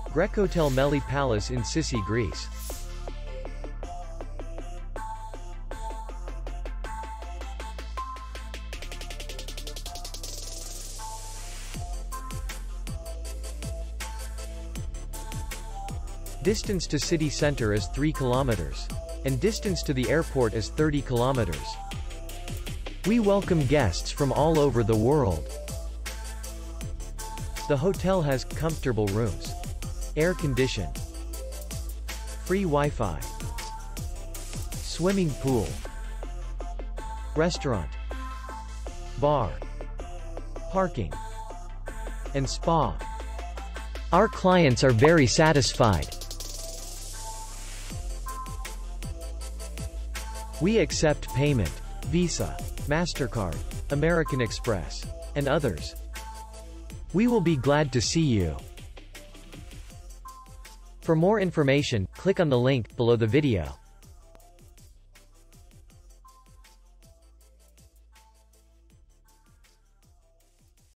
Grecotel Meli Palace in Sissi, Greece. Distance to city center is 3 kilometers. And distance to the airport is 30 kilometers. We welcome guests from all over the world. The hotel has comfortable rooms, air-conditioned, free Wi-Fi, swimming pool, restaurant, bar, parking, and spa. Our clients are very satisfied. We accept payment, Visa, MasterCard, American Express, and others. We will be glad to see you. For more information, click on the link below the video.